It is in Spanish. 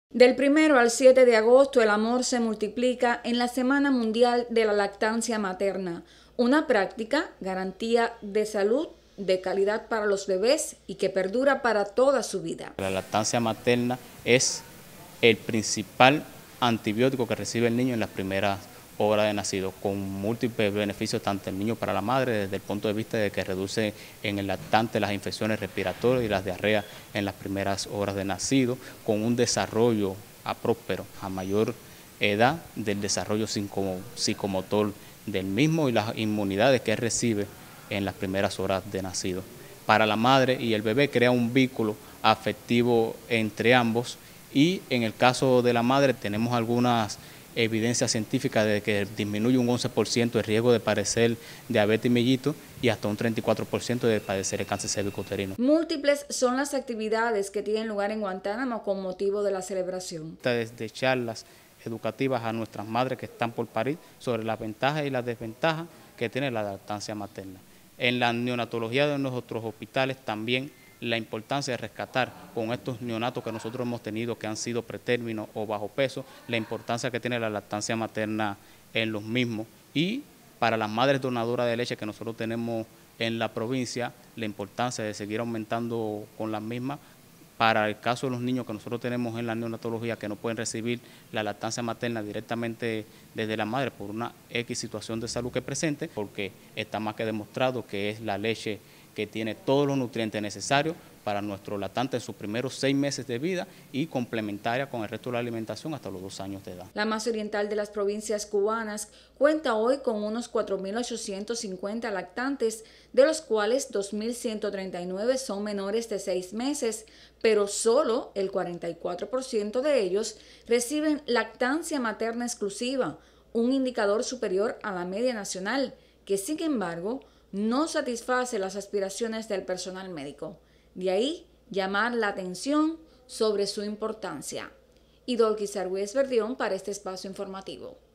Del 1 al 7 de agosto, el amor se multiplica en la Semana Mundial de la Lactancia Materna, una práctica garantía de salud, de calidad para los bebés y que perdura para toda su vida. La lactancia materna es el principal antibiótico que recibe el niño en las primeras horas de nacido, con múltiples beneficios tanto el niño para la madre, desde el punto de vista de que reduce en el lactante las infecciones respiratorias y las diarreas en las primeras horas de nacido, con un desarrollo próspero a mayor edad del desarrollo psicomotor del mismo y las inmunidades que recibe en las primeras horas de nacido. Para la madre y el bebé crea un vínculo afectivo entre ambos, y en el caso de la madre tenemos algunas evidencias científicas de que disminuye un 11% el riesgo de padecer diabetes mellitus y hasta un 34% de padecer el cáncer cervicouterino. Múltiples son las actividades que tienen lugar en Guantánamo con motivo de la celebración. Desde charlas educativas a nuestras madres que están por parir sobre las ventajas y las desventajas que tiene la lactancia materna. En la neonatología de nuestros hospitales también la importancia de rescatar con estos neonatos que nosotros hemos tenido que han sido pretérminos o bajo peso, la importancia que tiene la lactancia materna en los mismos, y para las madres donadoras de leche que nosotros tenemos en la provincia, la importancia de seguir aumentando con las mismas. Para el caso de los niños que nosotros tenemos en la neonatología que no pueden recibir la lactancia materna directamente desde la madre por una X situación de salud que presente, porque está más que demostrado que es la leche que tiene todos los nutrientes necesarios para nuestro lactante en sus primeros 6 meses de vida y complementaria con el resto de la alimentación hasta los 2 años de edad. La más oriental de las provincias cubanas cuenta hoy con unos 4.850 lactantes, de los cuales 2.139 son menores de 6 meses, pero solo el 44% de ellos reciben lactancia materna exclusiva, un indicador superior a la media nacional, que sin embargo no satisface las aspiraciones del personal médico. De ahí llamar la atención sobre su importancia. Idolquis Argüelles Verdión para este espacio informativo.